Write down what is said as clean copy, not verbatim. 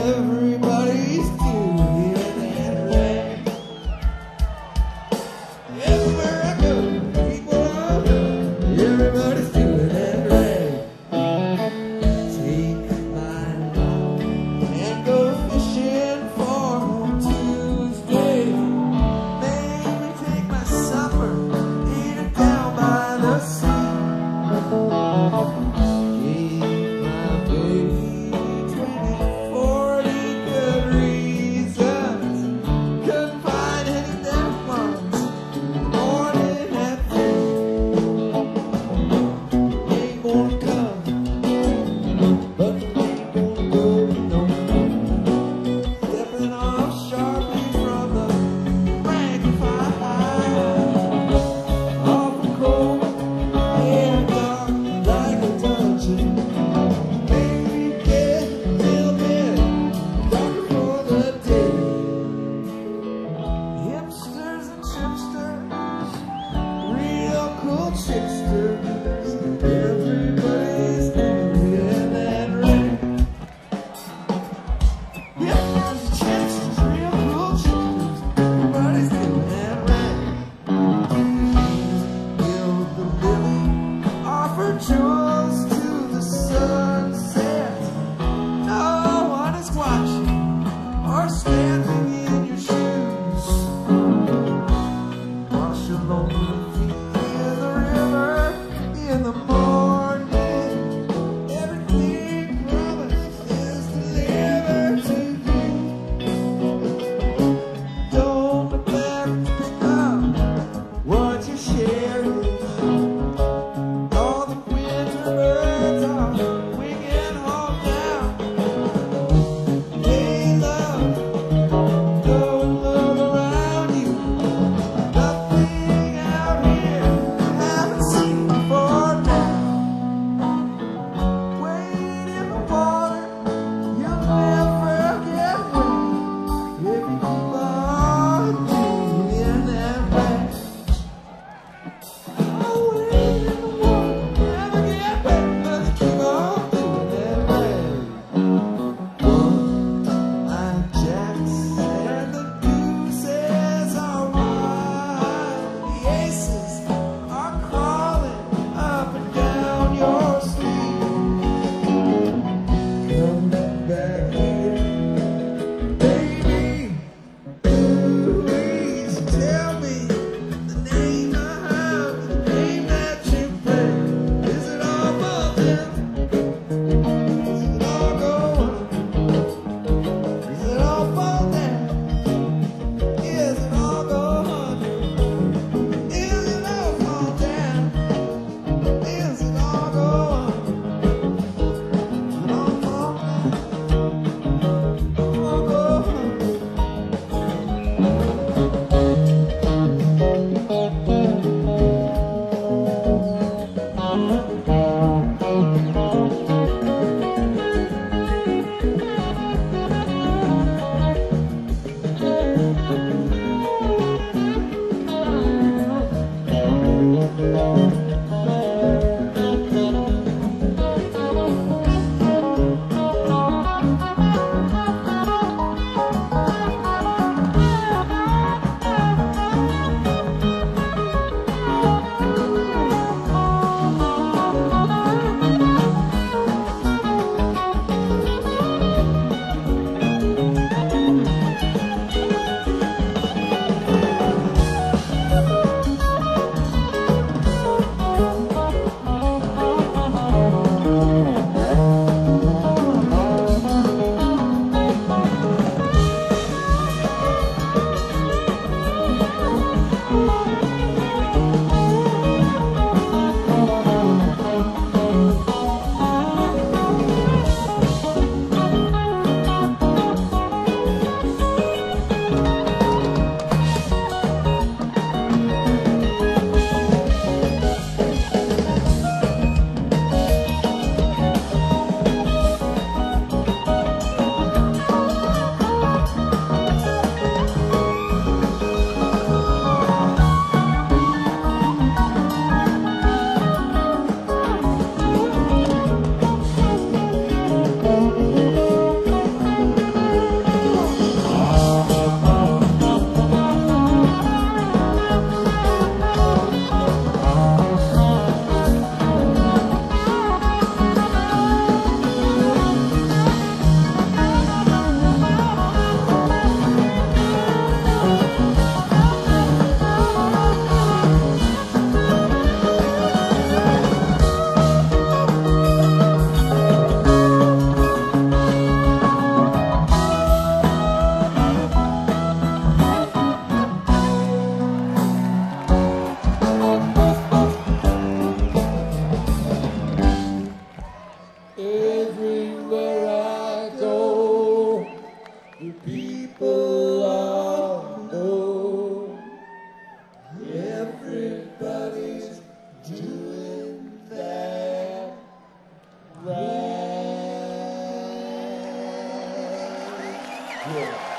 Everybody's doing that right. Everywhere I go, people are going. Everybody's doing that right. Take my line and go fishing for Tuesday. Maybe take my supper, eat it down by the sea. Gave my baby 20, 40 good reasons. Couldn't find any damn ones. Morning at 3. Ain't gonna come, but we ain't gonna go no more. Stepping off sharply from the rank of fire. Off the cold and dark like a dungeon. Maybe get a little bit darker for the day. Hipsters and chipsters, real cool tricksters. Everybody's doing that right. Hipsters and chipsters, real cool tricksters. Everybody's doing that right. Build the lily, offer jewels to the sunset. No one is watching or standing in your shoes. Wash along the feet in the river in the morning. Everything promised is delivered to you. Don't neglect to pick up what you're sharing. All the winter birds are winging home now. Hey love, people all know everybody's doing that right. Yeah.